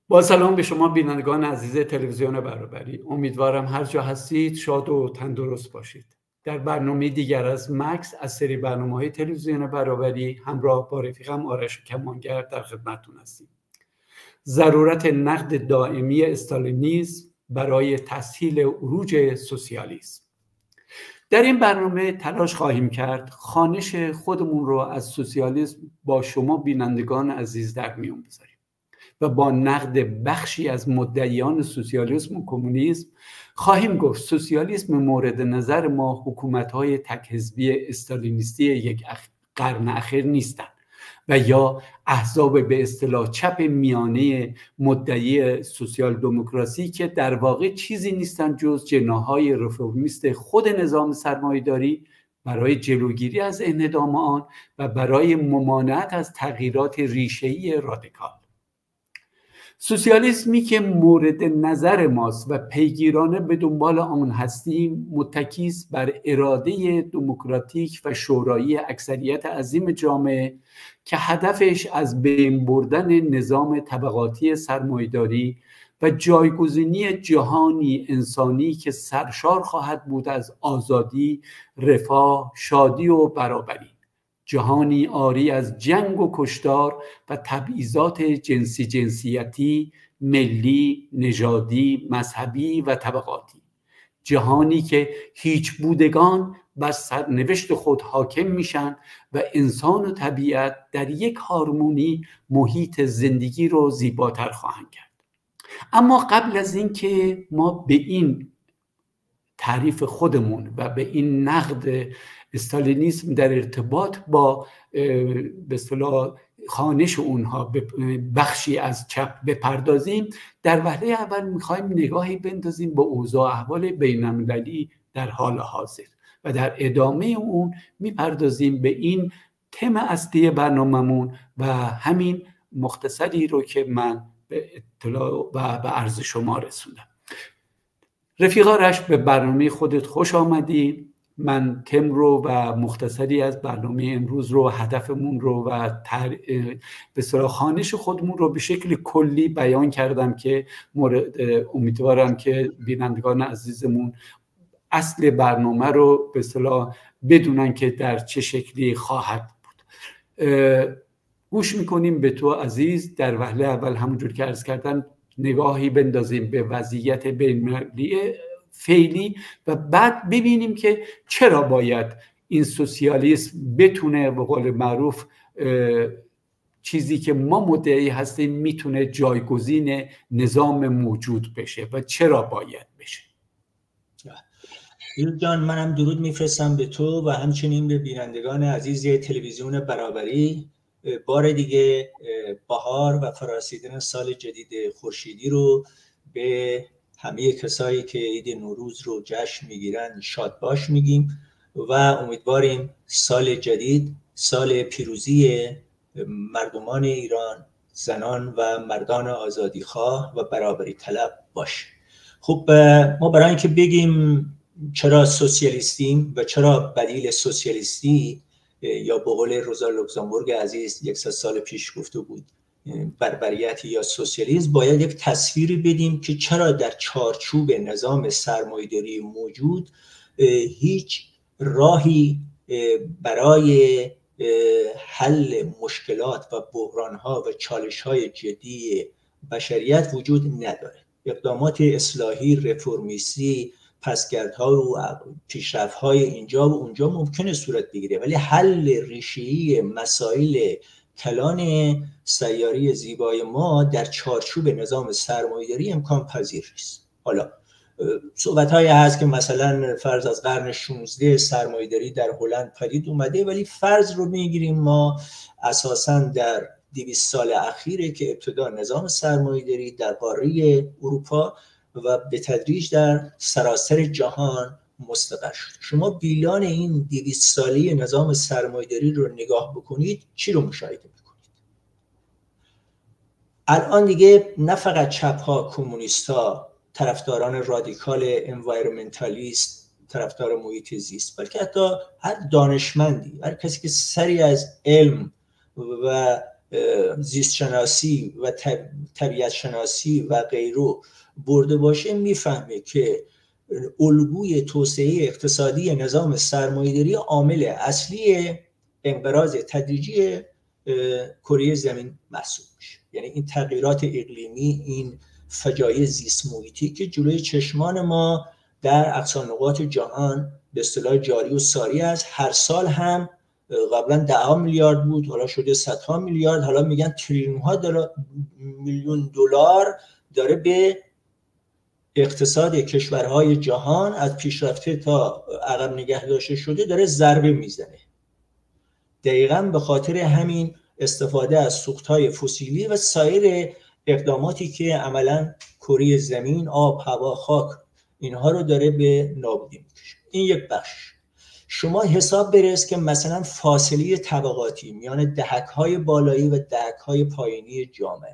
با سلام به شما بینندگان عزیز تلویزیون برابری. امیدوارم هر جا هستید شاد و تندرست باشید. در برنامه دیگر از مکس از سری برنامه‌های تلویزیون برابری همراه با رفیقم آرش کمانگر در خدمتتون هستیم. ضرورت نقد دائمی استالینیسم برای تسهیل عروج سوسیالیسم. در این برنامه تلاش خواهیم کرد خوانش خودمون رو از سوسیالیسم با شما بینندگان عزیز در میون بذاریم و با نقد بخشی از مدعیان سوسیالیسم و کمونیسم خواهیم گفت سوسیالیسم مورد نظر ما حکومت‌های تک‌حزبی استالینیستی یک قرن اخیر نیستند و یا احزاب به اصطلاح چپ میانه مدعی سوسیال دموکراسی که در واقع چیزی نیستند جز جناح‌های رفرمیست خود نظام سرمایه‌داری برای جلوگیری از انهدام آن و برای ممانعت از تغییرات ریشه‌ای رادیکال. سوسیالیسمی که مورد نظر ماست و پیگیرانه به دنبال آن هستیم متکی است بر اراده دموکراتیک و شورایی اکثریت عظیم جامعه که هدفش از بین بردن نظام طبقاتی سرمایه‌داری و جایگزینی جهانی انسانی که سرشار خواهد بود از آزادی، رفاه، شادی و برابری. جهانی عاری از جنگ و کشتار و تبعیضات جنسیتی، ملی، نژادی، مذهبی و طبقاتی. جهانی که هیچ بودگان بر سرنوشت خود حاکم میشن و انسان و طبیعت در یک هارمونی محیط زندگی رو زیباتر خواهند کرد. اما قبل از اینکه ما به این تعریف خودمون و به این نقد استالینیسم در ارتباط با به اصطلاح خوانش اونها بخشی از چپ بپردازیم، در وهله اول میخوایم نگاهی بندازیم به اوضاع احوال بین‌المللی در حال حاضر و در ادامه اون میپردازیم به این تم اصلی برنامه‌مون و همین مختصری رو که من به اطلاع و به عرض شما رسوندم. رفیقا رشت، به برنامه خودت خوش آمدی. من تم رو و مختصری از برنامه امروز رو، هدفمون رو و به اصطلاح خوانش خودمون رو به شکل کلی بیان کردم که امیدوارم که بینندگان عزیزمون اصل برنامه رو به اصطلاح بدونن که در چه شکلی خواهد بود. گوش میکنیم به تو عزیز. در وهله اول همونجور که عرض کردم نگاهی بندازیم به وضعیت بین‌المللی فعلی و بعد ببینیم که چرا باید این سوسیالیسم بتونه به قول معروف چیزی که ما مدعی هستیم میتونه جایگزین نظام موجود بشه و چرا باید بشه. ایل جان، منم درود میفرستم به تو و همچنین به بینندگان عزیز تلویزیون برابری. بار دیگه بهار و فرارسیدن سال جدید خورشیدی رو به همه کسایی که عید نوروز رو جشن میگیرن شاد باش میگیم و امیدواریم سال جدید سال پیروزی مردمان ایران، زنان و مردان آزادیخواه و برابری طلب باشه. خب ما برای اینکه بگیم چرا سوسیالیستیم و چرا بدیل سوسیالیستی، یا به قول روزا لوکزامبورگ عزیز 100 سال پیش گفته بود بربریت یا سوسیالیسم، باید یک تصویری بدیم که چرا در چارچوب نظام سرمایه‌داری موجود هیچ راهی برای حل مشکلات و بحران‌ها و چالش‌های جدی بشریت وجود نداره. اقدامات اصلاحی، رفرمیستی، پسگردها و پیشرفت‌های اینجا و اونجا ممکنه صورت بگیره، ولی حل ریشه‌ای مسائل کلان سیاره زیبای ما در چارچوب نظام سرمایه‌داری امکان پذیر نیست. حالا صحبت‌هایی هست که مثلا فرض از قرن 16 سرمایه‌داری در هلند پدید اومده، ولی فرض رو میگیریم ما اساساً در 200 سال اخیره که ابتدا نظام سرمایه‌داری در قاره اروپا و به تدریج در سراسر جهان مستقر شد. شما بیلان این 200 ساله نظام سرمایه‌داری رو نگاه بکنید، چی رو مشاهده میکنید؟ الان دیگه نه فقط چپ ها، کمونیست ها، طرفداران رادیکال انوایرمنتالیست، طرفدار محیط زیست، بلکه حتی هر دانشمندی، هر کسی که سری از علم و زیست شناسی و طبیعت شناسی و غیره برده باشه میفهمه که الگوی توسعه اقتصادی نظام سرمایه‌داری عامل اصلی انقراض تدریجی کره زمین محسوب میشه. یعنی این تغییرات اقلیمی، این فجایع زیست محیطی که جلوی چشمان ما در اقصا نقاط جهان به اصطلاح جاری و ساری است، هر سال هم قبلا 10 میلیارد بود، حالا شده 100 میلیارد، حالا میگن تریلیون ها میلیون دلار داره به اقتصاد کشورهای جهان از پیشرفته تا عقب نگه داشته شده داره ضربه میزنه. دقیقاً به خاطر همین استفاده از سوختهای فسیلی و سایر اقداماتی که عملاً کره زمین، آب، هوا، خاک اینها رو داره به نابودی میکشه. این یک بخش. شما حساب برس که مثلا فاصله طبقاتی میان دهک‌های بالایی و دهک‌های پایینی جامعه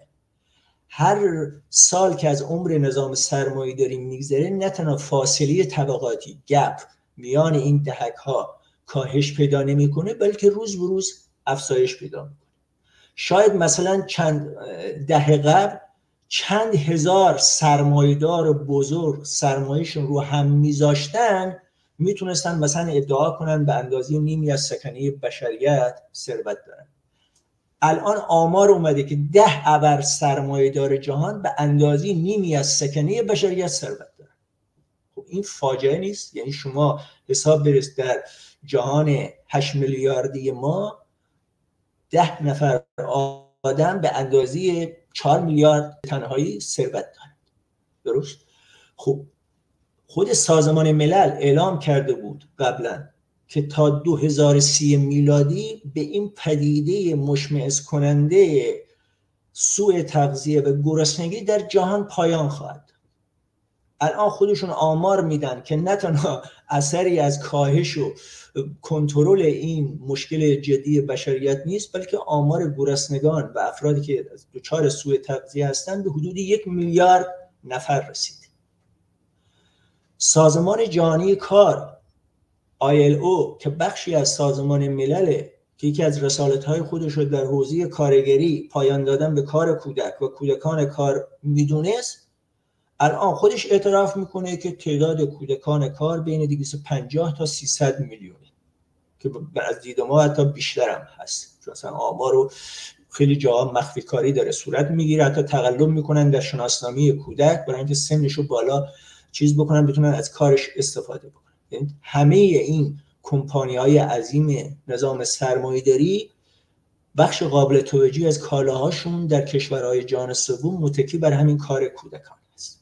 هر سال که از عمر نظام سرمایه‌داری میگذره، نه تنها فاصله طبقاتی گپ میان این دهک‌ها کاهش پیدا نمیکنه، بلکه روز به روز افزایش پیدا میکنه. شاید مثلا چند دهه قبل چند هزار سرمایه‌دار بزرگ سرمایه‌شون رو هم میذاشتن، میتونستن مثلا ادعا کنن به اندازه نیمی از سکنه بشریت ثروت دارن. الان آمار اومده که 10 ابر سرمایه‌دار جهان به اندازه نیمی از سکنه بشریت ثروت دارن. خب این فاجعه نیست؟ یعنی شما حساب برس در جهان 8 میلیاردی ما 10 نفر آدم به اندازه 4 میلیارد تنهایی ثروت دارند. درست؟ خب خود سازمان ملل اعلام کرده بود قبلا که تا 2030 میلادی به این پدیده مشمئز کننده سوء تغذیه و گرسنگی در جهان پایان خواهد. الان خودشون آمار میدن که نه تنها اثری از کاهش و کنترل این مشکل جدی بشریت نیست، بلکه آمار گرسنگان و افرادی که دچار سوء تغذیه هستند به حدود 1 میلیارد نفر رسید. سازمان جهانی کار ILO که بخشی از سازمان ملله که یکی از رسالت‌های خودش رو در حوزه کارگری پایان دادن به کار کودک و کودکان کار میدونست، الان خودش اعتراف میکنه که تعداد کودکان کار بین 250 تا 300 میلیونه که از دید ما حتی بیشتر هم هست، چون اصلا آمار رو خیلی جاها مخفی کاری داره صورت میگیره، حتی تقلب میکنن در شناسنامه کودک برای اینکه سنش رو بالا چیز بکنن، بتونن از کارش استفاده بکنن. یعنی همه این کمپانی‌های عظیم نظام سرمایه‌داری بخش قابل توجهی از کالاهاشون در کشورهای جهان سوم متکی بر همین کار کودکان است.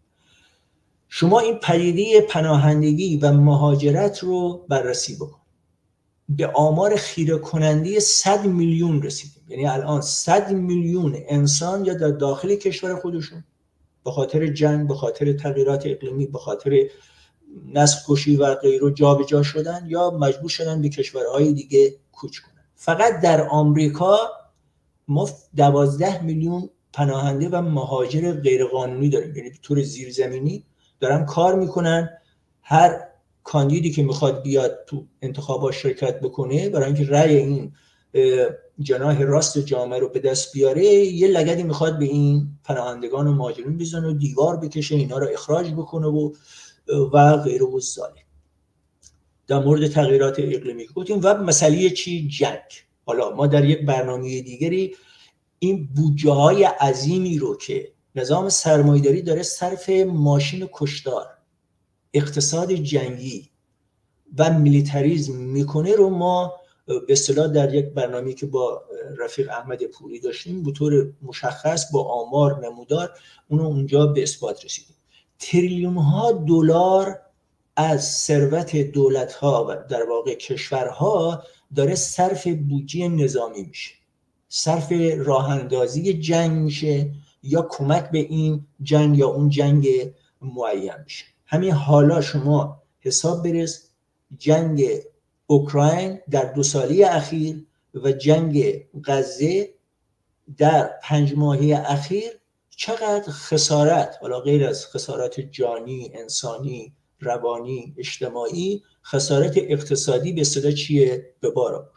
شما این پدیده پناهندگی و مهاجرت رو بررسی بکن. به آمار خیره کننده 100 میلیون رسیدیم. یعنی الان 100 میلیون انسان یا در داخل کشور خودشون به خاطر جنگ، به خاطر تغییرات اقلیمی، به خاطر نسل کشی و غیره جابجا شدن یا مجبور شدن به کشورهای دیگه کوچ کنن. فقط در آمریکا ما 12 میلیون پناهنده و مهاجر غیرقانونی داریم، یعنی به طور زیرزمینی دارن کار میکنن. هر کاندیدی که میخواد بیاد تو انتخابات شرکت بکنه برای اینکه رأی این جناح راست جامعه رو به دست بیاره، یه لگدی میخواد به این پناهندگان و مهاجرین بزنه و دیوار بکشه، اینا رو اخراج بکنه و غیره و ذالک. در مورد تغییرات اقلیمی گفتیم و مسئله چی؟ جنگ. حالا ما در یک برنامه دیگری این بودجه های عظیمی رو که نظام سرمایه‌داری داره صرف ماشین کشتار، اقتصاد جنگی و میلیتاریسم میکنه رو ما به اصطلاح در یک برنامه‌ای که با رفیق احمد پوری داشتیم به طور مشخص با آمار نمودار اونو اونجا به اثبات رسیدیم. تریلیون ها دلار از ثروت دولت ها و در واقع کشورها داره صرف بودجه نظامی میشه، صرف راه اندازی جنگ میشه یا کمک به این جنگ یا اون جنگ معین میشه. همین حالا شما حساب برس جنگ اوکراین در 2 ساله اخیر و جنگ غزه در 5 ماهه اخیر چقدر خسارت، حالا غیر از خسارت جانی، انسانی، روانی، اجتماعی، خسارت اقتصادی به اصطلاح چیه به بار آورد.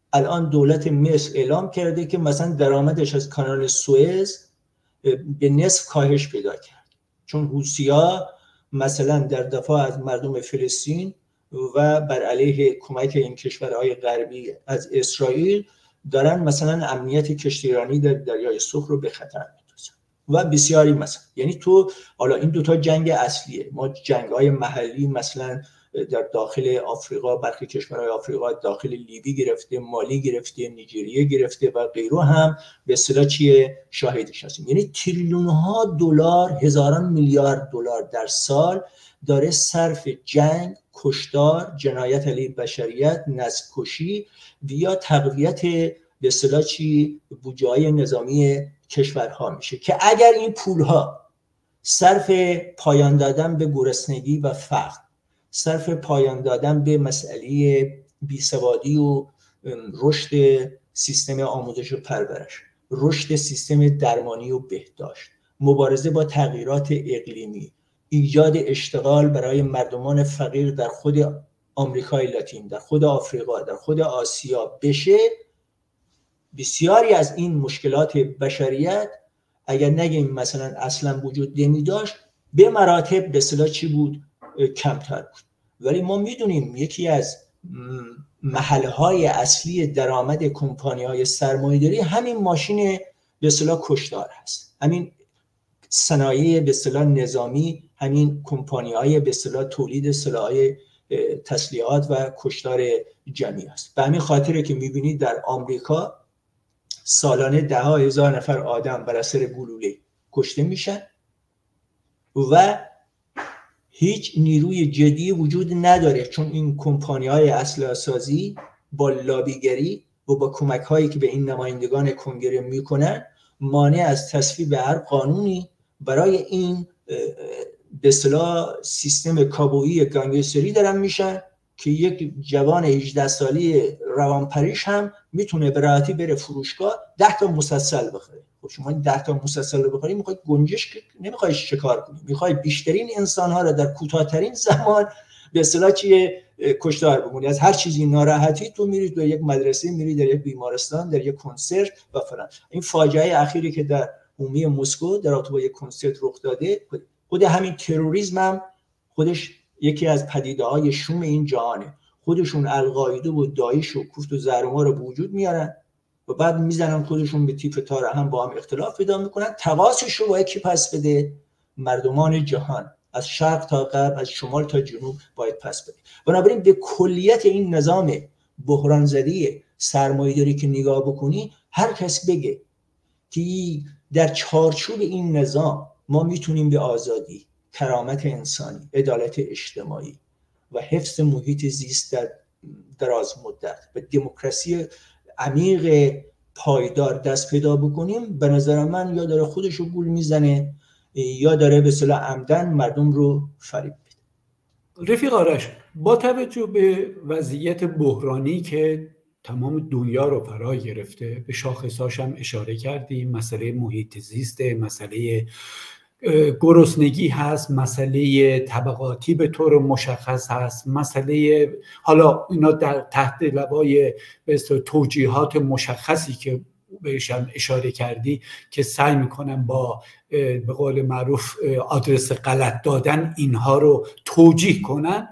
الان دولت مصر اعلام کرده که مثلا درآمدش از کانال سوئز به نصف کاهش پیدا کرد، چون حوثی‌ها مثلا در دفاع از مردم فلسطین و بر علیه کمک این کشورهای غربی از اسرائیل دارن مثلا امنیت کشتیرانی در دریای سرخ رو به خطر میندازن و بسیاری. مثلا یعنی تو حالا این دوتا جنگ اصلیه، ما جنگ‌های محلی مثلا در داخل آفریقا، برخی کشورهای آفریقا داخل لیبی گرفته، مالی گرفته، نیجریه گرفته و غیره هم به اصطلاح چیه شاهدش هستیم. یعنی تریلیون ها دلار، هزاران میلیارد دلار در سال داره صرف جنگ، کشتار، جنایت علیه بشریت، نسل‌کشی و یا تقویت به اصطلاح چی بودجه‌های نظامی کشورها میشه که اگر این پولها صرف پایان دادن به گرسنگی و فقر، صرف پایان دادن به مسئله بیسوادی و رشد سیستم آموزش و پرورش، رشد سیستم درمانی و بهداشت، مبارزه با تغییرات اقلیمی، ایجاد اشتغال برای مردمان فقیر در خود آمریکای لاتین، در خود آفریقا، در خود آسیا بشه، بسیاری از این مشکلات بشریت اگر نگیم مثلا اصلا وجود نمی داشت، به مراتب به اصطلاح چی بود کمتر بود. ولی ما میدونیم یکی از محلهای اصلی درآمد کمپانی‌های سرمایه‌داری همین ماشین به اصطلاح کشتار هست، همین صنایع به اصطلاح نظامی، همین کمپانی‌های به اصطلاح تولید سلاح‌های تسلیحات و کشتار جمعی است. به همین خاطره که می‌بینید در آمریکا سالانه 10,000 نفر آدم بر اثر گلوله کشته میشن و هیچ نیروی جدی وجود نداره، چون این کمپانی‌های اسلحه سازی با لابیگری و با کمک‌هایی که به این نمایندگان کنگره میکنن مانع از تصویب هر قانونی برای این به اصطلاح سیستم کابویی گانگستری دارن میشن که یک جوان 18 سالی روانپریش هم میتونه به راحتی بره فروشگاه 10 تا مسلسل بخره. خب شما 10 تا مسلسل رو بخری میخوای گنجش نمیخوای شکار کنی، میخوای بیشترین انسان‌ها رو در کوتاه‌ترین زمان به اصطلاح چیه کشتار بکنی. از هر چیزی ناراحتی تو میری در یک مدرسه، میری در یک بیمارستان، در یک کنسرت و فلان. این فاجعه اخیری که در عمومی مسکو در رابطه با یک کنسرت رخ داده، خود همین تروریسم هم خودش یکی از پدیده‌های شوم این جهانه. خودشون القاعده و داعش و کوفت و زهرمار رو به وجود میارن و بعد میزنن خودشون به تیپ تار هم با هم اختلاف پیدا میکنن. تقاصش رو باید کی پس بده؟ مردمان جهان، از شرق تا غرب، از شمال تا جنوب باید پس بده. بنابراین به کلیت این نظام بحران زده سرمایه‌داری که نگاه بکنی، هر کس بگه که در چارچوب این نظام ما میتونیم به آزادی، کرامت انسانی، عدالت اجتماعی و حفظ محیط زیست در دراز مدت و دموکراسی عمیق پایدار دست پیدا بکنیم، به نظر من یا داره خودشو گول میزنه یا داره به اصطلاح عمدن مردم رو فریب میده. رفیق آرش، با توجه به وضعیت بحرانی که تمام دنیا رو فرا گرفته، به شاخصاش هم اشاره کردیم، مسئله محیط زیست، مسئله گرسنگی هست، مسئله طبقاتی به طور مشخص هست، مسئله حالا اینا در تحت لوای توجیهات مشخصی که بهش هم اشاره کردی که سعی میکنن با به قول معروف آدرس غلط دادن اینها رو توجیه کنن.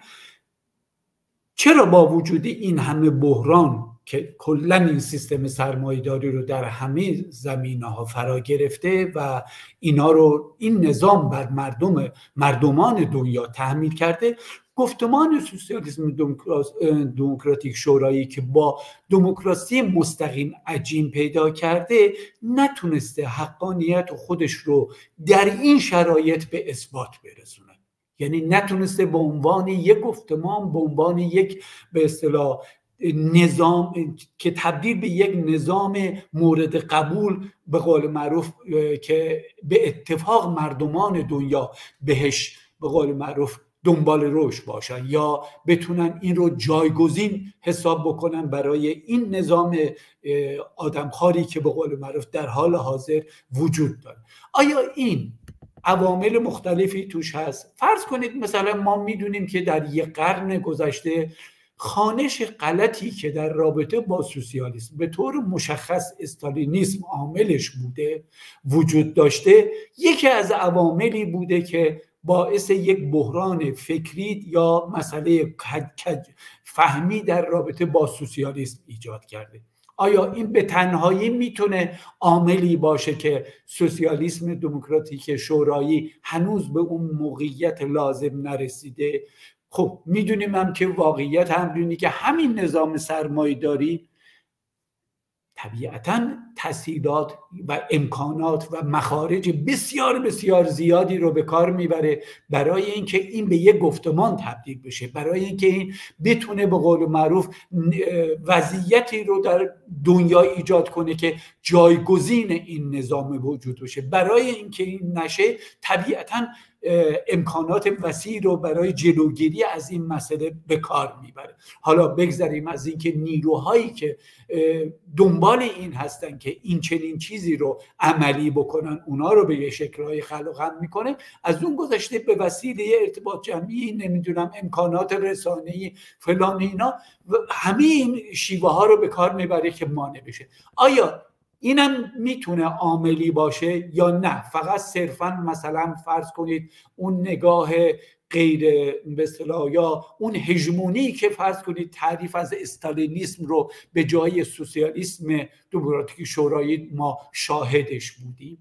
چرا با وجود این همه بحران که کلا این سیستم سرمایه‌داری رو در همه زمینه‌ها فرا گرفته و اینا رو این نظام بر مردمان دنیا تحمیل کرده، گفتمان سوسیالیسم دموکراتیک شورایی که با دموکراسی مستقیم عجین پیدا کرده نتونسته حقانیت خودش رو در این شرایط به اثبات برسونه. یعنی نتونسته به عنوان یک گفتمان، به عنوان یک به اصطلاح نظام که تبدیل به یک نظام مورد قبول به قول معروف که به اتفاق مردمان دنیا بهش به قول معروف دنبال رشد باشن یا بتونن این رو جایگزین حساب بکنن برای این نظام آدمخواری که به قول معروف در حال حاضر وجود داره. آیا این عوامل مختلفی توش هست؟ فرض کنید مثلا ما میدونیم که در یک قرن گذشته خوانش غلطی که در رابطه با سوسیالیسم به طور مشخص استالینیسم عاملش بوده وجود داشته، یکی از عواملی بوده که باعث یک بحران فکری یا مسئله فهمی در رابطه با سوسیالیسم ایجاد کرده. آیا این به تنهایی میتونه عاملی باشه که سوسیالیسم دموکراتیک شورایی هنوز به اون موقعیت لازم نرسیده؟ خب میدونیم هم که واقعیت همینه که همین نظام سرمایه‌داری طبیعتاً تسهیلات و امکانات و مخارج بسیار بسیار زیادی رو به کار میبره برای اینکه این به یک گفتمان تبدیل بشه، برای اینکه این بتونه به قول معروف وضعیتی رو در دنیا ایجاد کنه که جایگزین این نظام وجود باشه. برای اینکه این نشه طبیعتاً امکانات وسیع رو برای جلوگیری از این مسئله به کار میبره. حالا بگذاریم از اینکه نیروهایی که دنبال این هستن که این چنین چیزی رو عملی بکنن اونا رو به یه شکل‌های خلق میکنه، از اون گذشته به وسیله ارتباط جمعی، نمیدونم امکانات رسانه‌ای فلان اینا، همه این شیوه ها رو به کار میبره که مانع بشه. آیا اینم میتونه عاملی باشه یا نه؟ فقط صرفا مثلا فرض کنید اون نگاه غیر به اصطلاح یا اون هژمونی که فرض کنید تعریف از استالینیسم رو به جای سوسیالیسم دموکراتیک شورایی ما شاهدش بودیم؟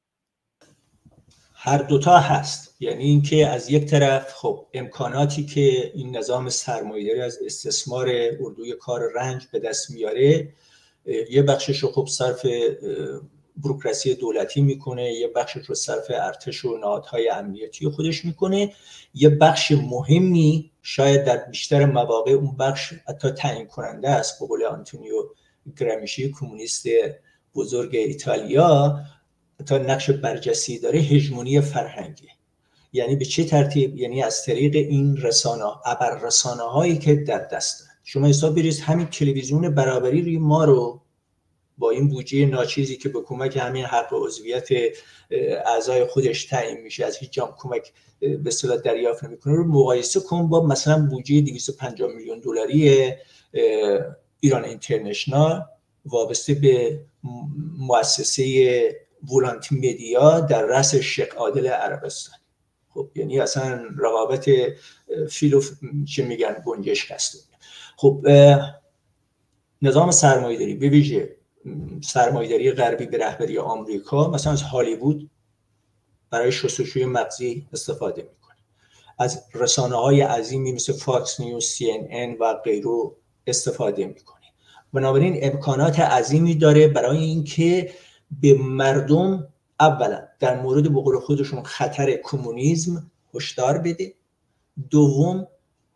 هر دوتا هست. یعنی اینکه از یک طرف خب امکاناتی که این نظام سرمایه‌داری از استثمار اردوی کار رنج به دست میاره، یه بخشش رو خب صرف بوروکراسی دولتی میکنه، یه بخشش رو صرف ارتش و نهادهای امنیتی خودش میکنه، یه بخش مهمی شاید در بیشتر مواقع اون بخش حتی تعیین کننده است. به قول آنتونیو گرامیشی کمونیست بزرگ ایتالیا، تا نقش برجسته داره هژمونی فرهنگی. یعنی به چه ترتیب؟ یعنی از طریق این ابررسانه هایی که در دست دارن. شما حساب بریز همین تلویزیون برابری روی ما رو با این بودجه ناچیزی که به کمک همین حق عضویت اعضای خودش تعیین میشه، از هیچ جام کمک به اصطلاح دریافت نمیکنه، رو مقایسه کن با مثلا بودجه 250 میلیون دلاری ایران اینترنشنال وابسته به مؤسسه ولانتی مدیا در رأس شیخ عادل عربستان. خب یعنی اصلا رقابت فیلو چه میگن گنجشک هست. خب نظام سرمایه‌داری به ویژه سرمایه‌داری غربی به رهبری آمریکا مثلا از هالیوود برای شستشوی مغزی استفاده میکنه، از رسانه‌های عظیمی مثل فاکس نیوز، CNN و غیره استفاده میکنه. بنابراین امکانات عظیمی داره برای اینکه به مردم اولا در مورد به قول خودشون خطر کمونیسم هشدار بده، دوم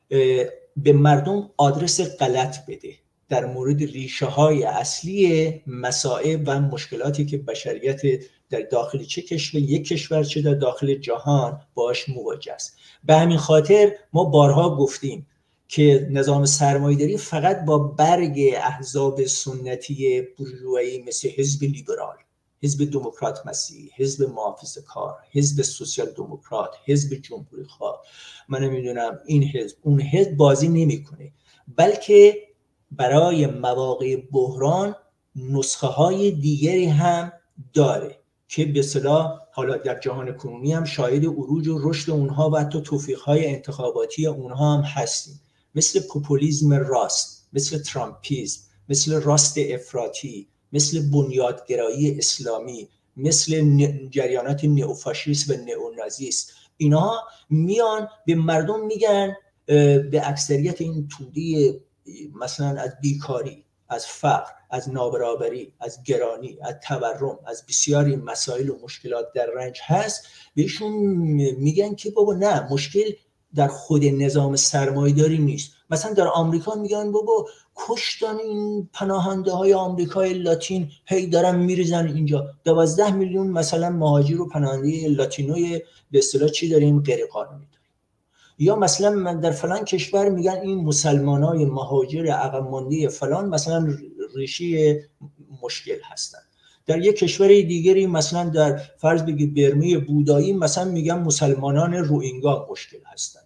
به مردم آدرس غلط بده در مورد ریشه های اصلی مسائل و مشکلاتی که بشریت در داخل چه کشور، یک کشور چه در داخل جهان باش مواجه است. به همین خاطر ما بارها گفتیم که نظام سرمایه‌داری فقط با برگ احزاب سنتی بورژوایی مثل حزب لیبرال، حزب دموکرات مسیحی، حزب محافظه‌کار، حزب سوسیال دموکرات، حزب جمهوری خواه، من نمیدونم این حزب اون حزب بازی نمیکنه، بلکه برای مواقع بحران نسخه های دیگری هم داره که به اصطلاح حالا در جهان کنونی هم شاهد عروج و رشد اونها و حتی توفیق‌های انتخاباتی اونها هم هستیم، مثل پوپولیسم راست، مثل ترامپیسم، مثل راست افراطی، مثل بنیادگرایی اسلامی، مثل جریانات نئوفاشیست و نئونازیست. اینها میان به مردم میگن، به اکثریت این توده مثلا از بیکاری، از فقر، از نابرابری، از گرانی، از تورم، از بسیاری مسائل و مشکلات در رنج هست، بهشون میگن که بابا نه، مشکل در خود نظام سرمایه‌داری نیست. مثلا در آمریکا میگن بابا کشتن این پناهنده های آمریکای لاتین، هی دارن میریزن اینجا، 12 میلیون مثلا مهاجر و پناهنده لاتینوی به اصطلاح چی داریم؟ غیر قانونی. یا مثلا من در فلان کشور میگن این مسلمانای مهاجر عقب مانده فلان مثلا ریشی مشکل هستن. در یک کشور دیگری مثلا در فرض بگید برمه بودایی مثلا میگن مسلمانان روهینگا مشکل هستن.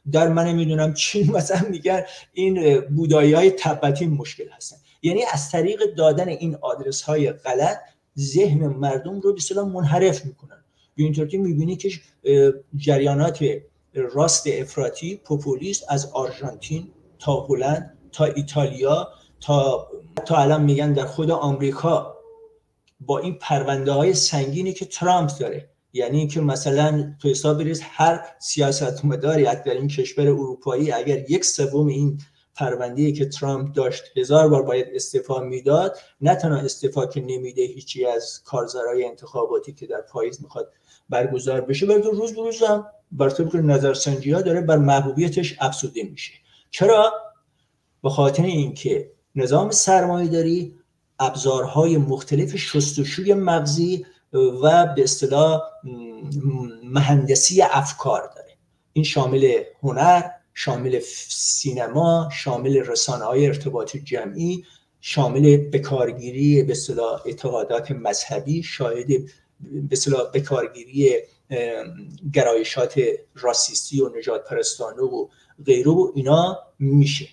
در من نمیدونم چین مثلا میگن این بودایی‌های تبتی مشکل هستن. یعنی از طریق دادن این آدرس های غلط ذهن مردم رو به اصطلاح منحرف میکنن. به این ترتیب میبینی که جریانات راست افراطی پوپولیست از آرژانتین تا هلند تا ایتالیا تا الان میگن در خود آمریکا با این پرونده های سنگینی که ترامپ داره، یعنی اینکه مثلا تو حساب بریز هر سیاستمداری در این کشور اروپایی اگر 1/3 این پرونده‌ای که ترامپ داشت 1000 بار باید استعفا میداد، نه تنها استعفا که نمیده هیچی از کارزارهای انتخاباتی که در پاییز میخواد برگزار بشه، بلکه روز به روز هم بر طبق نظرسنجی‌ها داره بر محبوبیتش افزوده میشه. چرا؟ به خاطر اینکه نظام سرمایه‌داری ابزارهای مختلف شستشوی مغزی و به اصطلاح مهندسی افکار داره. این شامل هنر، شامل سینما، شامل رسانه‌های ارتباط جمعی، شامل بکارگیری به اصطلاح اعتقادات مذهبی، شاهد به اصطلاح بکارگیری گرایشات راسیستی و نژاد پرستانه و غیره و اینا میشه.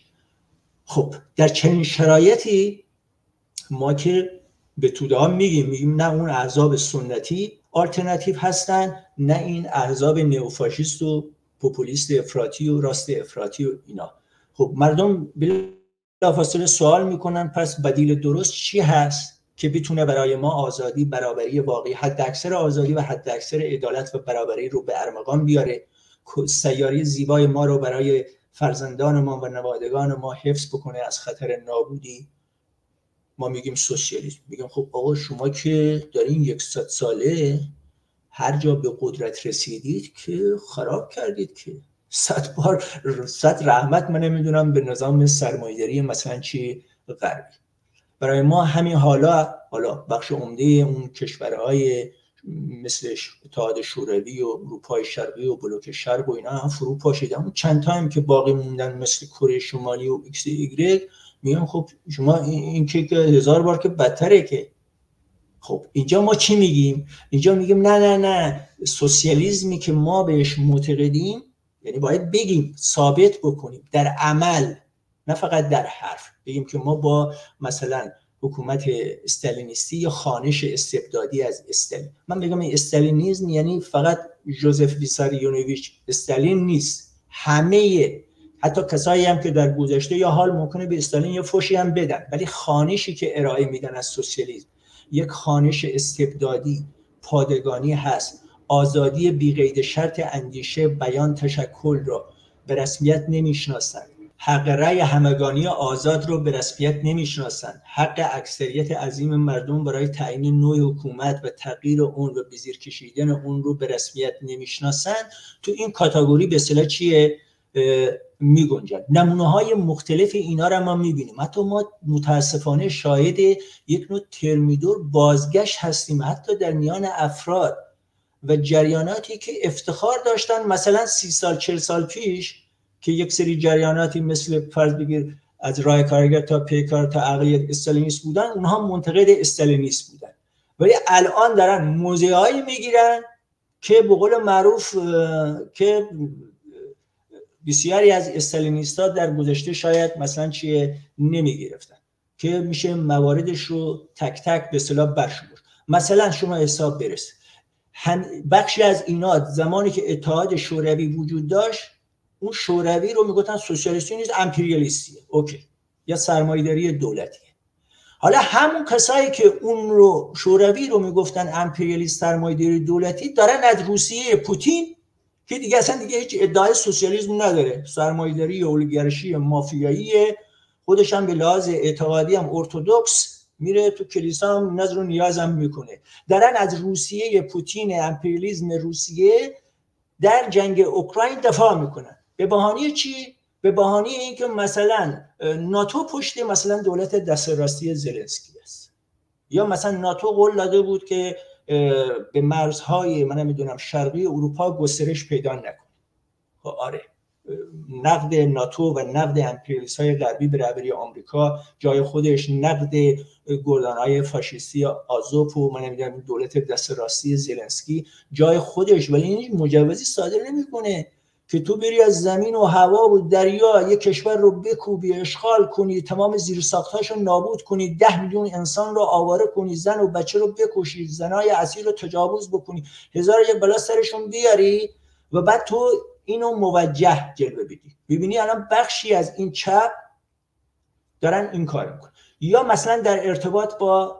خب در چنین شرایطی ما که به توده ها میگیم نه اون احزاب سنتی آلترناتیو هستن، نه این احزاب نئوفاشیست و پوپولیست افراطی و راست افراطی و اینا. خب مردم بلافاصله سوال میکنن پس بدیل درست چی هست که بتونه برای ما آزادی، برابری واقعی، حد اکثر آزادی و حد اکثر عدالت و برابری رو به ارمغان بیاره، سیاره زیبای ما رو برای فرزندان ما و نوادگان ما حفظ بکنه از خطر نابودی. ما میگیم سوسیالیسم. میگم خب آقا شما که دارین 100 ساله هر جا به قدرت رسیدید که خراب کردید، که 100 بار 100 رحمت من نمیدونم به نظام سرمایه‌داری مثلا چی غربی. برای ما همین حالا بخش عمده اون کشورهای مثل اتحاد شوروی و اروپای شرقی و بلوک شرق و اینا هم فرو پاشیدن. اون چند تا هم که باقی موندن مثل کره شمالی و ایکس ایگرگ، میگم خب شما این که 1000 بار که بدتره که. خب اینجا ما چی میگیم؟ اینجا میگیم نه سوسیالیسمی که ما بهش معتقدیم، یعنی باید بگیم ثابت بکنیم در عمل نه فقط در حرف، بگیم که ما با مثلا حکومت استالینیستی یا خانش استبدادی از استالین، من بگم استالینیسم یعنی فقط ژوزف ویساریونوویچ استالین نیست، همه حتی کسایی هم که در گذشته یا حال ممکنه به استالین یا فوشی هم بدن، ولی خانشی که ارائه میدن از سوسیالیسم یک خانش استبدادی پادگانی هست. آزادی بی قید شرط اندیشه، بیان، تشکل رو به رسمیت نمیشناسن، حق رأی همگانی آزاد رو به رسمیت نمیشناسن، حق اکثریت عظیم مردم برای تعیین نوع حکومت و تغییر اون و به زیر کشیدن اون رو به رسمیت نمیشناسن، تو این کاتگوری به اصطلاح چیه میگنجن. نمونه های مختلف اینا رو ما میبینیم. حتی ما متاسفانه شاهد یک نوع ترمیدور بازگشت هستیم حتی در میان افراد و جریاناتی که افتخار داشتن مثلا 30 سال 40 سال پیش که یک سری جریاناتی مثل فرض بگیر از راه کارگر تا پیکار تا عقیده استالینیست بودن، اونها منتقد استالینیست بودن، ولی الان دارن موضعی میگیرن که به قول معروف که بسیاری از استالینیست‌ها در گذشته شاید مثلا چیه نمیگرفتن، که میشه مواردش رو تک تک به اصطلاح برشمرد. مثلا شما حساب برس بخشی از اینا زمانی که اتحاد شوروی وجود داشت، اون شوروی رو میگفتن سوسیالیستی نیست، امپریالیستیه، اوکی، یا سرمایه‌داری دولتیه. حالا همون کسایی که اون رو شوروی رو میگفتن امپریالیست سرمایه‌داری دولتی دارن از روسیه پوتین که دیگه اصلا دیگه هیچ ادعای سوسیالیسم نداره، سرمایه‌داری اولیگارشی مافیایی، خودش هم به لحاظ اعتقادی هم ارتدوکس، میره تو کلیسا هم نظر و نیاز هم میکنه، دارن از روسیه پوتین امپریالیسم روسیه در جنگ اوکراین دفاع میکنن. به بهانه چی؟ به بهانه اینکه مثلا ناتو پشت مثلا دولت دست راستی زلنسکی است، یا مثلا ناتو قول داده بود که به مرزهای من نمیدونم شرقی اروپا گسترش پیدا نکنه. خب آره، نقد ناتو و نقد امپریالیست‌های غربی به رهبری آمریکا جای خودش، نقد گردان‌های فاشیستی آزوف و من نمیدونم دولت دست راستی زلنسکی جای خودش، ولی این مجوزی صادر نمیکنه که تو بری از زمین و هوا و دریا یک کشور رو بکوبی، اشغال کنی، تمام زیرساخت‌هاش رو نابود کنی، 10 میلیون انسان رو آواره کنی، زن و بچه رو بکشی، زنای اسیر رو تجاوز بکنی، هزار یک بلا سرشون بیاری و بعد تو اینو موجه جلوه بدی. ببینی الان بخشی از این چپ دارن این کار میکنن. یا مثلا در ارتباط با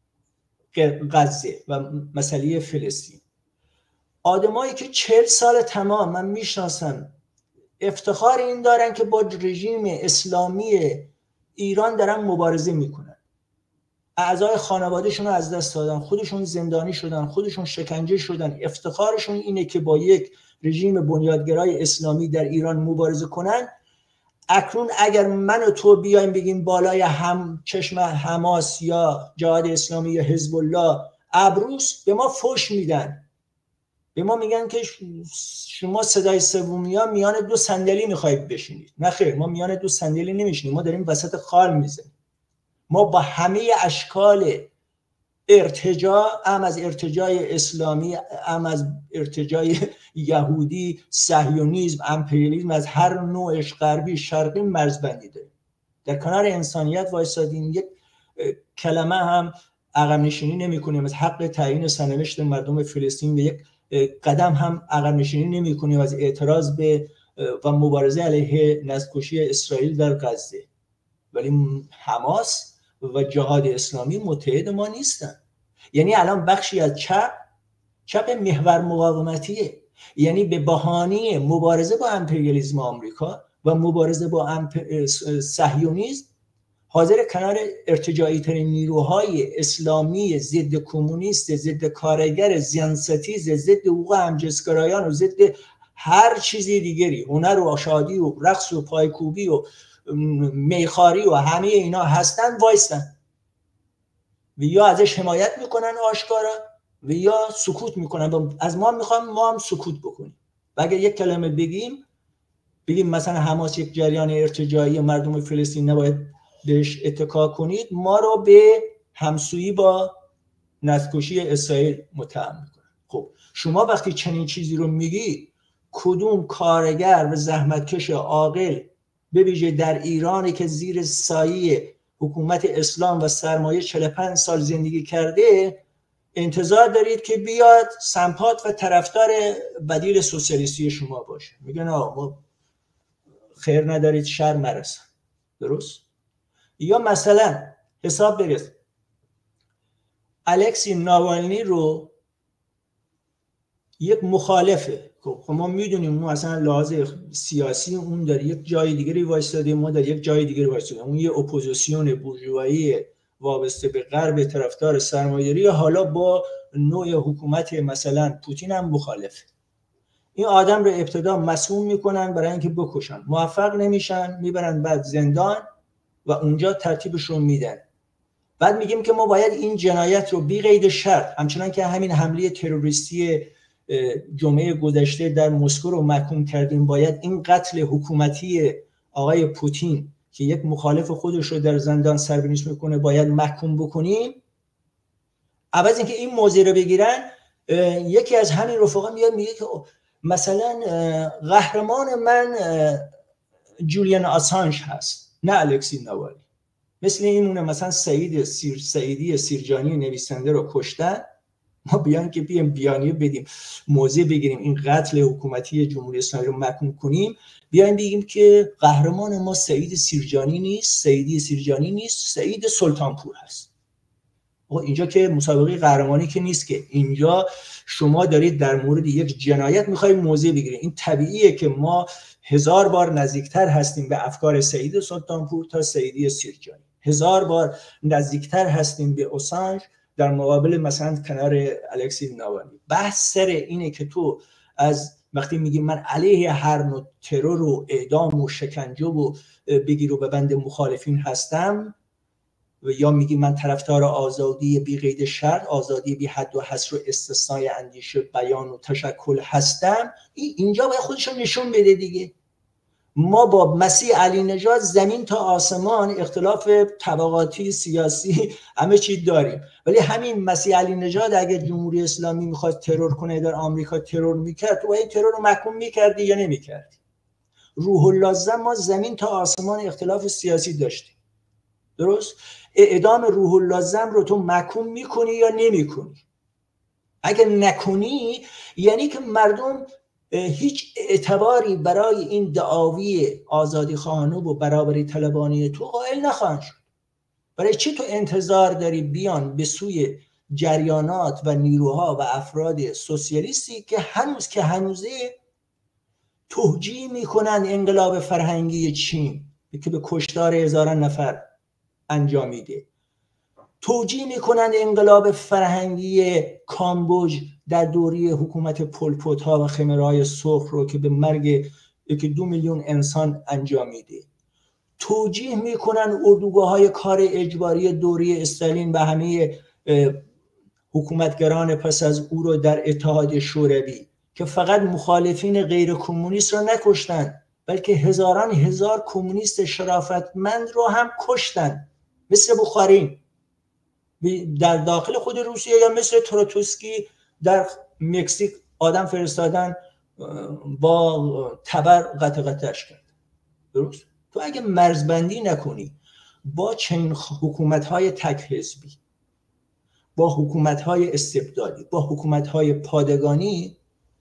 غزه و مسئله فلسطین، آدمایی که 40 سال تمام من میشناسم افتخار این دارن که با رژیم اسلامی ایران دارن مبارزه میکنن، اعضای خانوادهشون رو از دست دادن، خودشون زندانی شدن، خودشون شکنجه شدن، افتخارشون اینه که با یک رژیم بنیادگرای اسلامی در ایران مبارزه کنن. اکنون اگر من و تو بیایم بگیم بالای هم چشم حماس یا جهاد اسلامی یا حزب الله ابروس، به ما فوش میدن، به ما میگن که شما صدای سومیا میان دو صندلی میخواید بشینید. نه خیر، ما میان دو صندلی نمیشینیم، ما داریم وسط خال میزنیم. ما با همه اشکال ارتجاع، هم از ارتجاع اسلامی، هم از ارتجاع یهودی، صهیونیسم، امپریالیسم، از هر نوعش، غربی، شرقی، مرزبندی داریم. در کنار انسانیت وایسادیم. یک کلمه هم عقب نشینی نمی‌کنیم از حق تعیین سرنوشت مردم فلسطین و یک قدم هم عقب نشینی نمی‌کنیم از اعتراض به و مبارزه علیه نسل‌کشی اسرائیل در غزه. ولی حماس و جهاد اسلامی متحد ما نیستن. یعنی الان بخشی از چپ محور مقاومتیه، یعنی به بهانه مبارزه با امپریالیسم آمریکا و مبارزه با صهیونیسم حاضر کنار ارتجاعی ترین نیروهای اسلامی ضد کمونیست، ضد کارگر، زیانستیز، ضد حقوق همجنسگرایان و ضد هر چیزی دیگری، هنر و شادی و رقص و پایکوبی و میخاری و همه اینا هستن، وایستن و یا ازش حمایت میکنن آشکارا و یا سکوت میکنن. از ما میخوام ما هم سکوت بکنیم و اگر یک کلمه بگیم مثلا حماس یک جریان ارتجاعی مردم فلسطین نباید بهش اتکا کنید، ما رو به همسویی با نسل‌کشی اسرائیل متهم میکنن. خب شما وقتی چنین چیزی رو میگی، کدوم کارگر و زحمتکش عاقل به ویژه در ایرانی که زیر سایه حکومت اسلام و سرمایه 45 سال زندگی کرده انتظار دارید که بیاد سمپات و طرفدار بدیل سوسیالیستی شما باشه؟ میگن ما خیر ندارید شر مرسن. درست؟ یا مثلا حساب بریز الکسی ناوالنی رو یک مخالفه، خب ما میدونیم اون اصلا لحاظ سیاسی اون در یک جای دیگری وایساده، ما در یک جای دیگری وایساده، اون یه اپوزیسیون بورژوایی وابسته به غرب طرفدار سرمایه‌داری، حالا با نوع حکومت مثلا پوتین هم مخالفه. این آدم رو ابتدا مسموم میکنن برای اینکه بکشن، موفق نمیشن، میبرن بعد زندان و اونجا ترتیبش رو میدن. بعد میگیم که ما باید این جنایت رو بی قید شرط، همچنان که همین حمله تروریستی جمعه گذشته در مسکو رو محکوم کردیم، باید این قتل حکومتی آقای پوتین که یک مخالف خودش رو در زندان سربنیست میکنه باید محکوم بکنیم. عوض اینکه این موضوع رو بگیرن، یکی از همین رفقا میاد میگه که مثلا قهرمان من جولیان آسانج هست، نه الکسی ناوالنی. مثل این مونه مثلا سعیدی سیرجانی نویسنده رو کشتن، ما بیان که بیانیه بدیم، موضع بگیریم این قتل حکومتی جمهوری اسلامی رو محکوم کنیم، بیایم بگیم که قهرمان ما سعید سیرجانی نیست، سعیدی سیرجانی نیست، سعید سلطانپور هست. اینجا که مسابقه قهرمانی که نیست، که اینجا شما دارید در مورد یک جنایت میخواید موضع بگیرید. این طبیعیه که ما 1000 بار نزدیکتر هستیم به افکار سعید سلطانپور تا سعیدی سیرجانی، 1000 بار نزدیکتر هستیم به آسانج در مقابل مثلا کنار الکسی ناوالنی. بحث سر اینه که تو از وقتی میگی من علیه هر نوع ترور و اعدام و شکنجه و بگیر و ببند مخالفین هستم، و یا میگی من طرفدار آزادی بی قید شرط، آزادی بی حد و حصر و استثنای اندیشه، بیان و تشکل هستم، اینجا باید خودش رو نشون بده دیگه. ما با مسیح علی نژاد زمین تا آسمان اختلاف طبقاتی سیاسی همه چی داریم، ولی همین مسیح علی نژاد اگر جمهوری اسلامی میخواد ترور کنه در آمریکا ترور میکرد، تو این ترور رو محکوم میکردی یا نمیکردی؟ روح الله زن ما زمین تا آسمان اختلاف سیاسی داشتیم، درست؟ اعدام روح الله زن رو تو محکوم میکنی یا نمیکنی؟ اگر نکنی یعنی که مردم هیچ اعتباری برای این دعاوی آزادی خواهانه و برابری طلبانه تو قائل نخواهند شد. برای چی تو انتظار داری بیان به سوی جریانات و نیروها و افراد سوسیالیستی که هنوزه توجیه میکنند انقلاب فرهنگی چین که به کشتار هزاران نفر انجامیده، توجیه میکنند انقلاب فرهنگی کامبوج در دوری حکومت پل پوت ها و خمرهای سرخ رو که به مرگ 2 میلیون انسان انجامیده، توجیه میکنند اردوگاه های کار اجباری دوری استالین و همه حکومتگران پس از او رو در اتحاد شوروی که فقط مخالفین غیر کمونیست رو نکشتن بلکه هزاران هزار کمونیست شرافتمند رو هم کشتن، مثل بخارین در داخل خود روسیه یا مثل تروتسکی در مکزیک آدم فرستادن با تبر قطعش کرد. درست؟ تو اگه مرزبندی نکنی با چنین حکومت‌های تک حزبی، با حکومت‌های استبدادی، با حکومت‌های پادگانی،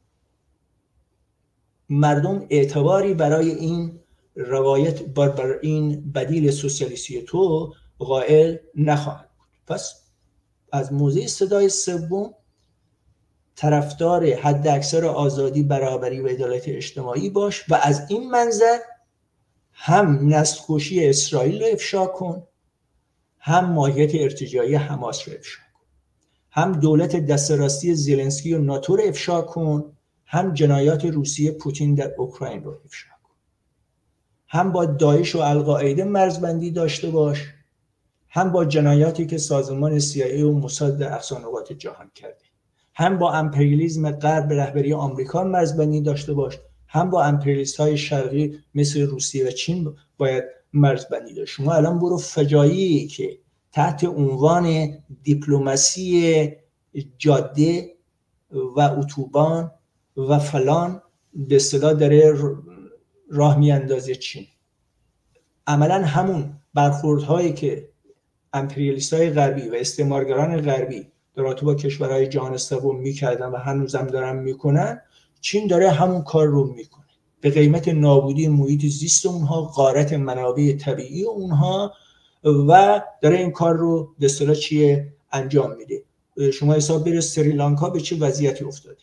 مردم اعتباری برای این روایت برای این بدیل سوسیالیستی تو قائل نخواهند بود. پس از موضع صدای سوم طرفدار حد اکثر آزادی، برابری و عدالت اجتماعی باش و از این منظر هم نسل‌کشی اسرائیل رو افشا کن، هم ماهیت ارتجاعی حماس رو افشا کن، هم دولت دست راستی زلنسکی و ناتو رو افشا کن، هم جنایات روسیه پوتین در اوکراین رو افشا کن، هم با داعش و القاعده مرزبندی داشته باش، هم با جنایاتی که سازمان CIA و موساد در اقصا نقاط جهان کرده، هم با امپریالیسم غرب به رهبری آمریکا مرزبندی داشته باش، هم با امپریالیست های شرقی مثل روسیه و چین باید مرزبندی داشت. شما الان برو فجایعی که تحت عنوان دیپلماسی جاده و اتوبان و فلان به اصطلاح داره راه میاندازه چین، عملا همون برخوردهایی که امپریالیست‌های غربی و استعمارگران غربی در رابطه با کشورهای جهان سوم میکردن و هنوزم دارن میکنن، چین داره همون کار رو میکنه به قیمت نابودی محیط زیست اونها، غارت منابع طبیعی اونها و داره این کار رو به اصطلاح چیه انجام میده. شما حساب برید سریلانکا به چه وضعیتی افتاده،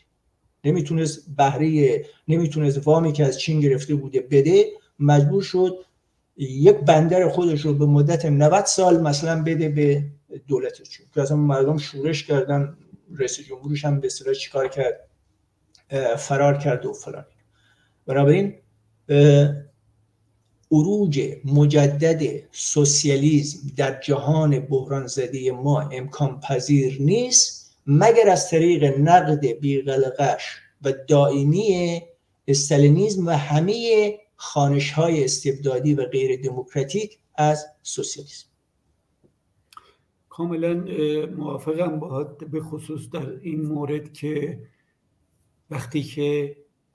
نمیتونست وامی که از چین گرفته بوده بده، مجبور شد یک بندر خودش رو به مدت 90 سال مثلا بده به دولت چین که اصلا مردم شورش کردن، رئیس جمهورش هم به اصطلاح چیکار کرد، فرار کرد و فلان. بنابراین عروج مجدد سوسیالیسم در جهان بحران زده ما امکان پذیر نیست مگر از طریق نقد بی‌غلغش و دائمی استالینیسم و همه خوانش‌های استبدادی و غیر دموکراتیک از سوسیالیسم. کاملا موافقم باهات، به خصوص در این مورد که وقتی که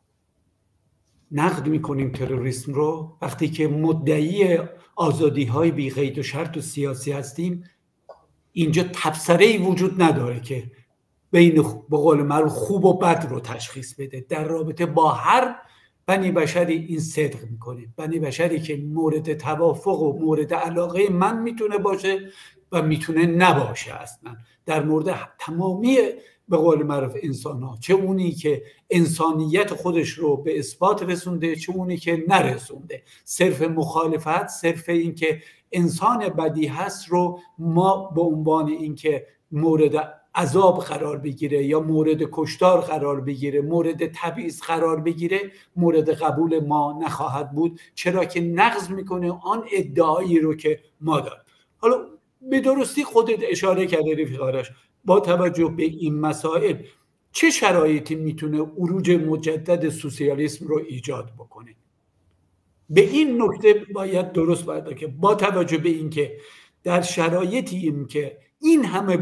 نقد میکنیم تروریسم رو، وقتی که مدعی آزادی‌های بی قید و شرط و سیاسی هستیم، اینجا تبصره‌ای وجود نداره که بین به قول معروف خوب و بد رو تشخیص بده. در رابطه با هر بنی بشری این صدق میکنه، بنی بشری که مورد توافق و مورد علاقه من میتونه باشه و میتونه نباشه اصلا در مورد تمامی به قول معروف انسان ها، چه اونی که انسانیت خودش رو به اثبات رسونده چه اونی که نرسونده. صرف مخالفت، صرف این که انسان بدی هست رو ما به عنوان این که مورد عذاب قرار بگیره یا مورد کشتار قرار بگیره، مورد تبعیض قرار بگیره، مورد قبول ما نخواهد بود، چرا که نقض میکنه آن ادعایی رو که ما داریم. حالا به درستی خودت اشاره کرده رفیق آرش، با توجه به این مسائل چه شرایطی میتونه عروج مجدد سوسیالیسم رو ایجاد بکنه؟ به این نکته باید درست برداشت که با توجه به اینکه در شرایطیم که این همه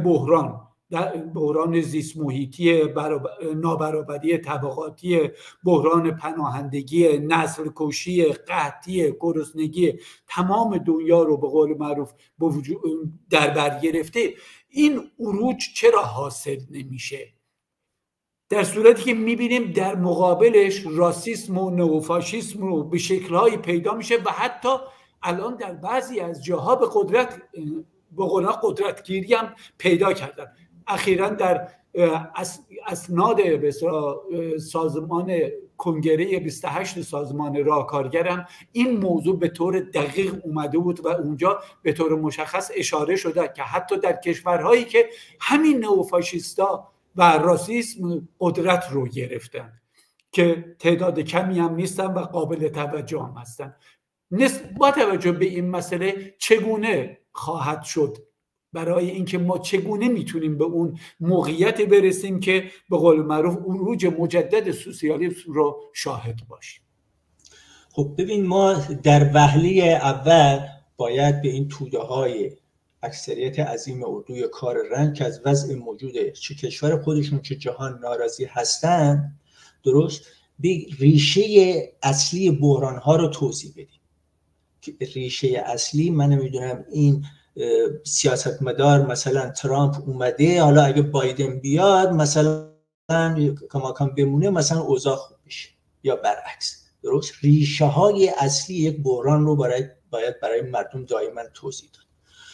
بحران زیست محیطی، نابرابری طبقاتی، بحران پناهندگی، نسل کشی، قحطی، گرسنگی، تمام دنیا رو به قول معروف در بر گرفته، این عروج چرا حاصل نمیشه؟ در صورتی که میبینیم در مقابلش راسیسم و نئوفاشیسم رو به شکل‌هایی پیدا میشه و حتی الان در بعضی از جاها به قدرتگیری هم پیدا کردن. اخیراً در اسناد سازمان کنگره 28 سازمان راهکارگر هم این موضوع به طور دقیق اومده بود و اونجا به طور مشخص اشاره شده که حتی در کشورهایی که همین نئوفاشیستا و راسیسم قدرت رو گرفتن که تعداد کمی هم نیستن و قابل توجه هم هستن، با توجه به این مسئله چگونه خواهد شد برای اینکه ما چگونه میتونیم به اون موقعیت برسیم که به قول معروف عروج مجدد سوسیالیسم رو شاهد باشیم؟ خب ببین، ما در وهله اول باید به این توده های اکثریت عظیم اردوی کار رنگ که از وضع موجود چه کشور خودشون چه جهان ناراضی هستن، درست، به ریشه اصلی بحران ها رو توضیح بدیم. که ریشه اصلی، من نمیدونم این سیاستمدار مثلا ترامپ اومده، حالا اگه بایدن بیاد مثلا کماکان بمونه مثلا اوضاع خوب بشه یا برعکس، درست. ریشه های اصلی یک بحران رو باید برای مردم دائما توضیح داد.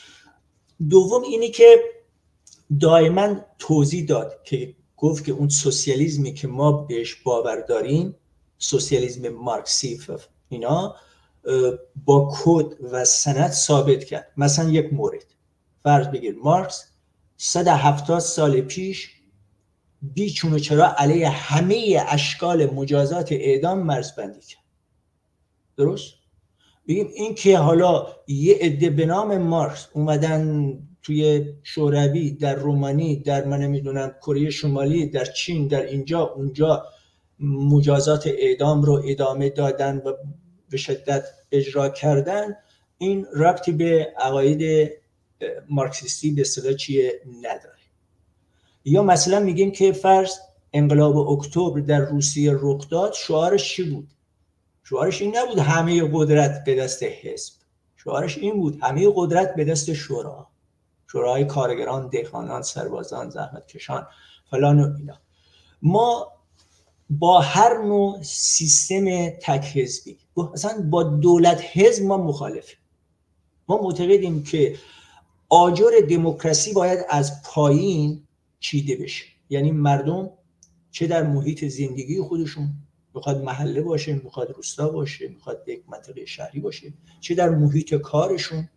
دوم اینی که دائما توضیح داد که گفت که اون سوسیالیسمی که ما بهش باور داریم، سوسیالیسم مارکسی اینا، با کد و سند ثابت کرد. مثلا یک مورد فرض بگیر، مارکس 170 سال پیش بیچون و چرا علیه همه اشکال مجازات اعدام مرزبندی کرد، درست؟ بگیم این که حالا یه عده به نام مارکس اومدن توی شوروی، در رومانی، در من نمیدونم کره شمالی، در چین، در اینجا اونجا مجازات اعدام رو ادامه دادن و به شدت اجرا کردن، این ربطی به عقاید مارکسیستی به اصطلاح چیه نداره. یا مثلا میگیم که فرض انقلاب اکتبر در روسیه رخ داد، شعارش چی بود؟ شعارش این نبود همه قدرت به دست حزب، شعارش این بود همه قدرت به دست شورا، شورای کارگران، دهقانان، سربازان، زحمتکشان، فلان و اینا. ما با هر نوع سیستم تک حزبی، مثلا با دولت حزب ما مخالفیم. ما معتقدیم که آجر دموکراسی باید از پایین چیده بشه، یعنی مردم چه در محیط زندگی خودشون، میخواد محله باشه، میخواد روستا باشه، میخواد یک منطقه شهری باشه، چه در محیط کارشون،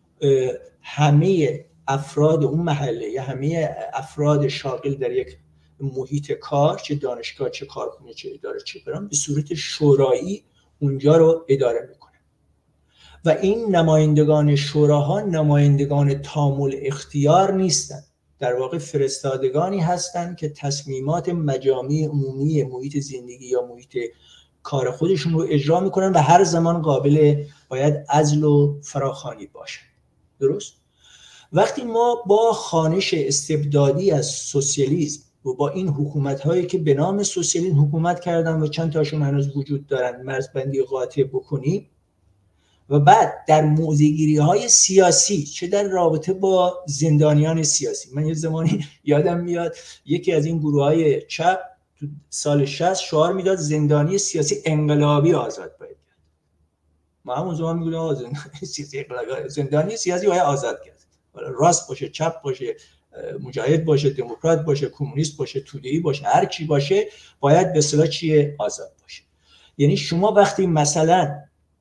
همه افراد اون محله یا همه افراد شاغل در یک محیط کار، چه دانشگاه، چه کارخونه، چه اداره، چه برام، به صورت شورایی اونجا رو اداره میکنن. و این نمایندگان شوراها نمایندگان تامل اختیار نیستند، در واقع فرستادگانی هستند که تصمیمات مجامع عمومی محیط زندگی یا محیط کار خودشون رو اجرا میکنن و هر زمان قابل باید عزل و فراخوانی باشن، درست؟ وقتی ما با خوانش استبدادی از سوسیالیسم و با این حکومت‌هایی که به نام سوسیالیسم حکومت کردن و چند تاشون هنوز وجود دارن مرزبندی قاطع بکنیم و بعد در موضع‌گیری‌های سیاسی، چه در رابطه با زندانیان سیاسی، من یه زمانی یادم میاد یکی از این گروه‌های چپ تو سال 60 شعار میداد زندانی سیاسی انقلابی آزاد باید کرد. ما همون زمان میگفتیم زندانی سیاسی باید آزاد کرد، راست باشه، چپ باشه، مجاهد باشه، دموکرات باشه، کمونیست باشه، توده‌ای باشه، هر چی باشه باید به اصطلاح چیه آزاد باشه. یعنی شما وقتی مثلا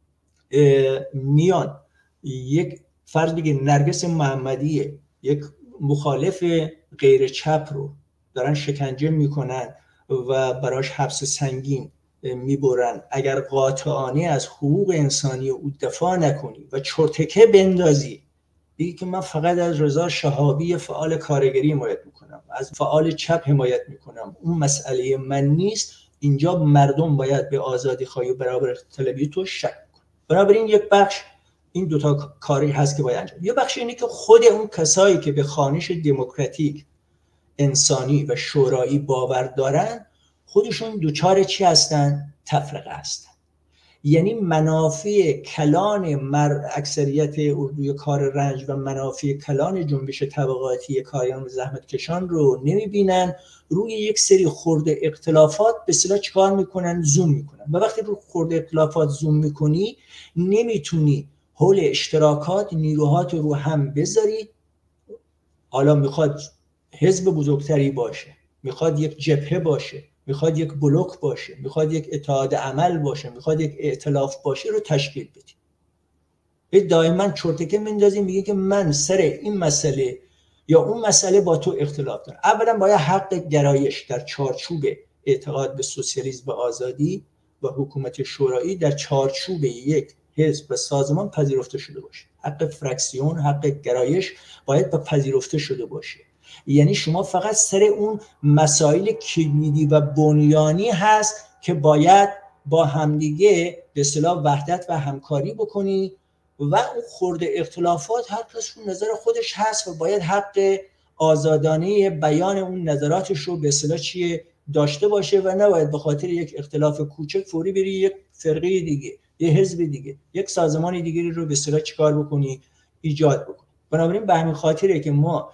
میان یک فرض بگید نرگس محمدی، یک مخالف غیر چپ رو دارن شکنجه میکنن و براش حبس سنگین میبرن، اگر قاطعانه از حقوق انسانی او دفاع نکنی و چرتکه بندازی، بگی که من فقط از رضا شهابی فعال کارگری حمایت میکنم، از فعال چپ حمایت میکنم، اون مسئله من نیست، اینجا مردم باید به آزادی خواهی و برابر طلبی تو شک کنن. بنابراین یک بخش این دوتا کاری هست که باید انجام. یه بخش اینه که خود اون کسایی که به خوانش دموکراتیک، انسانی و شورایی باور دارن خودشون دوچار چی هستن؟ تفرقه هستن. یعنی منافع کلان اکثریت اردوی کار رنج و منافع کلان جنبش طبقاتی کارگران و زحمتکشان رو نمیبینن، روی یک سری خرده اختلافات به اصطلاح چیکار میکنن؟ زوم میکنن. و وقتی روی خرده اختلافات زوم میکنی نمیتونی حول اشتراکات نیروهات رو هم بذاری. حالا میخواد حزب بزرگتری باشه، میخواد یک جبهه باشه، میخواد یک بلوک باشه، میخواد یک اتحاد عمل باشه، میخواد یک ائتلاف باشه، رو تشکیل بدی. دائما چرتکه میندازی، میگه که من سر این مسئله یا اون مسئله با تو اختلاف دارم. اولا باید حق گرایش در چارچوب اعتقاد به سوسیالیسم و آزادی و حکومت شورایی در چارچوب یک حزب و سازمان پذیرفته شده باشه. حق فرکسیون، حق گرایش باید پذیرفته شده باشه. یعنی شما فقط سر اون مسائل کلیدی و بنیانی هست که باید با همدیگه به اصطلاح وحدت و همکاری بکنی و اون خرده اختلافات هر کس نظر خودش هست و باید حق آزادانه بیان اون نظراتش رو به اصطلاح چیه داشته باشه و نباید به خاطر یک اختلاف کوچک فوری بری یک فرقه دیگه، یک حزب دیگه، یک سازمان دیگری رو به اصطلاح چیکار بکنی؟ ایجاد بکنی. بنابراین به همین خاطره که ما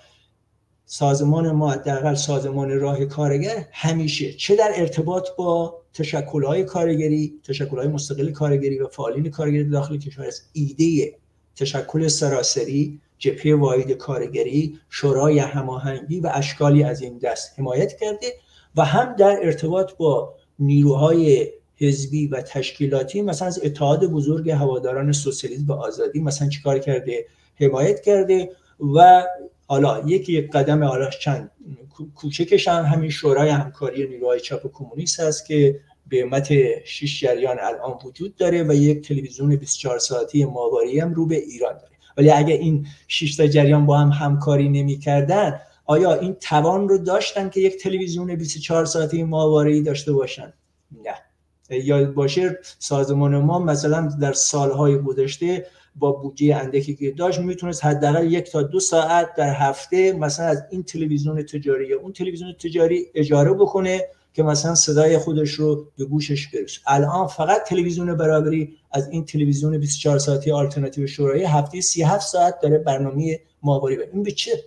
سازمان ما حداقل سازمان راه کارگر همیشه چه در ارتباط با تشکل‌های کارگری، تشکل‌های مستقل کارگری و فعالین کارگری داخل کشور است، ایده تشکل سراسری، جبهه واحد کارگری، شورای هماهنگی و اشکالی از این دست حمایت کرده و هم در ارتباط با نیروهای حزبی و تشکیلاتی مثلا از اتحاد بزرگ هواداران سوسیالیسم و آزادی مثلا چیکار کرده؟ حمایت کرده. و حالا یک قدم حالا چند کوچکش هم همین شورای همکاری نیروهای چپ و کمونیست هست که به همت 6 جریان الان وجود داره و یک تلویزیون 24 ساعتی ماهواره هم رو به ایران داره. ولی اگه این 6 تا جریان با هم همکاری نمی‌کردن آیا این توان رو داشتن که یک تلویزیون 24 ساعتی ماهواره‌ای داشته باشن؟ نه. یا باشه سازمان ما مثلا در سالهای گذشته با بودجه اندکی که داشت میتونست حداقل 1 تا 2 ساعت در هفته مثلا از این تلویزیون تجاری یا اون تلویزیون تجاری اجاره بکنه که مثلا صدای خودش رو به گوشش برسه. الان فقط تلویزیون برابری از این تلویزیون 24 ساعتی آلترناتیو شورایی هفته 37 ساعت داره برنامه ماهواره. این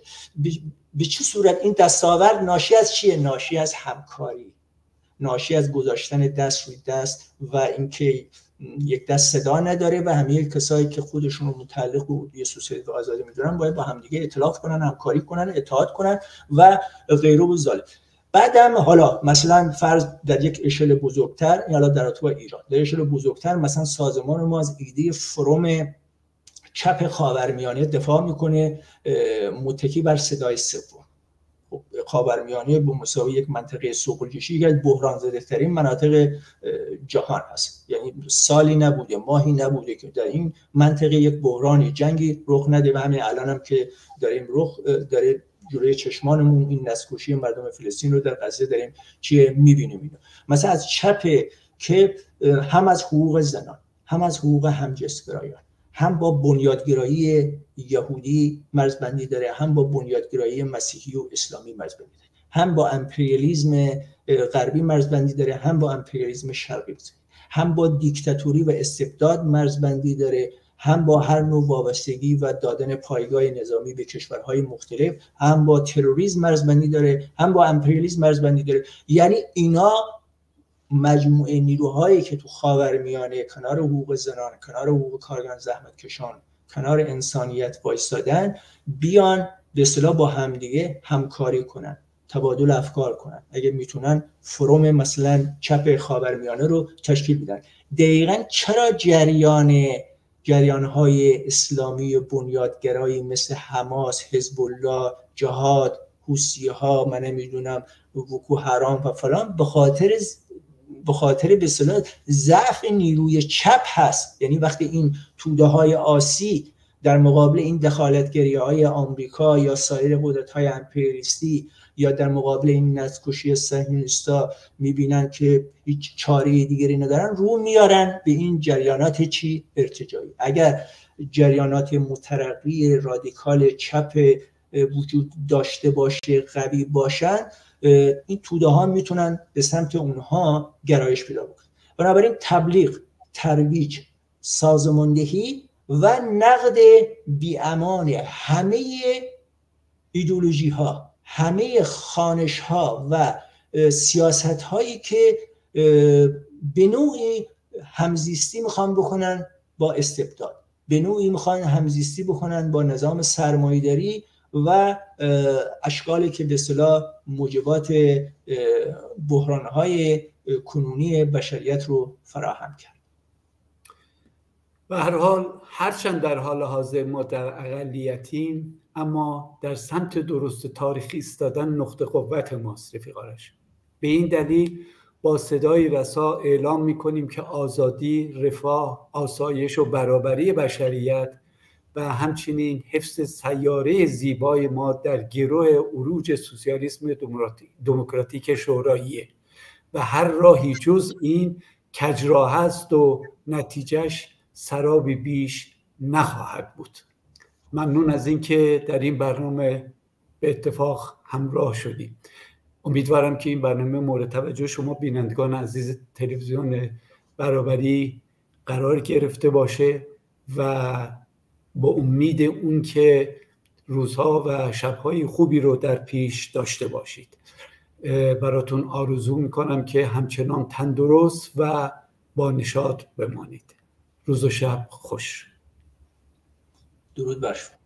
به چه صورت این دستاورد ناشی از چیه؟ ناشی از همکاری، ناشی از گذاشتن دست روی دست و اینکه یک دست صدا نداره و همه کسایی که خودشون رو متعلق به اردوی سوسیالیسم و آزادی میدونن باید با همدیگه ائتلاف کنن، همکاری کنن، اتحاد کنن و غیره و ذالک. بعدم حالا مثلا فرض در یک اشل بزرگتر، حالا در تو ایران در اشل بزرگتر مثلا سازمان ما از ایده فروم چپ خاورمیانه دفاع میکنه متکی بر صدای سوم. خاورمیانه به مساوی یک منطقه سوق‌الجوشی یکی از بحران زده ترین مناطق جهان هست. یعنی سالی نبوده، ماهی نبوده که در این منطقه یک بحرانی جنگی رخ نده و همین الان هم که داریم داره جلوی چشمانمون این نسل‌کشی مردم فلسطین رو در غزه داریم چیه می‌بینیم. مثلا از چپ که هم از حقوق زنان، هم از حقوق همجنسگرایان، هم با بنیادگرایی یهودی مرزبندی داره، هم با بنیادگرایی مسیحی و اسلامی مرزبندی داره، هم با امپریالیسم غربی مرزبندی داره، هم با امپریالیسم شرقی داره، هم با دیکتاتوری و استبداد مرزبندی داره، هم با هر نوع وابستگی و دادن پایگاه نظامی به کشورهای مختلف، هم با تروریسم مرزبندی داره، هم با امپریالیسم مرزبندی داره. یعنی اینا مجموعه نیروهایی که تو خاورمیانه کنار حقوق زنان، کنار حقوق کارگران زحمتکشان، کنار انسانیت وایستادن، بیان به اصطلاح با همدیگه همکاری کنن، تبادل افکار کنن، اگه میتونن فروم مثلا چپ خاورمیانه رو تشکیل بدن. دقیقاً چرا جریان‌های اسلامی بنیادگرایی مثل حماس، حزب الله، جهاد، حوثی‌ها، من نمیدونم بوکو حرام و فلان به خاطر به اصطلاح ضعف نیروی چپ هست. یعنی وقتی این توده‌های آسی در مقابل این دخالتگری‌های آمریکا یا سایر قدرت‌های امپریالیستی یا در مقابل این نسل‌کشی صهیونیست‌ها می‌بینن که هیچ چاره دیگری ندارن، رو میارن به این جریانات چی؟ ارتجاعی. اگر جریانات مترقی رادیکال چپ وجود داشته باشه، قوی باشن، این توده ها میتونن به سمت اونها گرایش پیدا بکنن. بنابراین تبلیغ، ترویج، سازماندهی و نقد بی‌امان همه ایدئولوژی ها، همه خوانش ها و سیاست هایی که به نوعی همزیستی میخوان بکنن با استبداد، به نوعی میخوان همزیستی بکنن با نظام سرمایه‌داری و اشکالی که به اصطلاح موجبات بحران‌های کنونی بشریت رو فراهم کرد. به هر حال هرچند در حال حاضر ما در اقلیتیم، اما در سمت درست تاریخی ایستادن نقطه قوت ماست رفیقانش. به این دلیل با صدای رسا اعلام می‌کنیم که آزادی، رفاه، آسایش و برابری بشریت و همچنین حفظ سیاره زیبای ما در گروه عروج سوسیالیسم دموکراتیک شوراییه و هر راهی جز این کجراه است و نتیجهش سرابی بیش نخواهد بود. ممنون از اینکه در این برنامه به اتفاق همراه شدیم. امیدوارم که این برنامه مورد توجه شما بینندگان عزیز تلویزیون برابری قرار گرفته باشه و با امید اون که روزها و شبهای خوبی رو در پیش داشته باشید. براتون آرزو میکنم که همچنان تندرست و با نشاط بمانید. روز و شب خوش. درود بر شما.